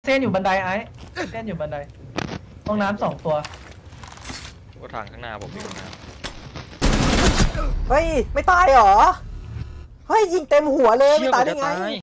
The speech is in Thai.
ต้นอยู่บันไดไอ้เต้นอยู่บันไดห้องน้ำ2 ตัวก็ทางข้างหน้าผมมีห้องน้ำเฮ้ยไม่ตายเหรอเฮ้ยยิงเต็มหัวเลยไม่ตายได้ไง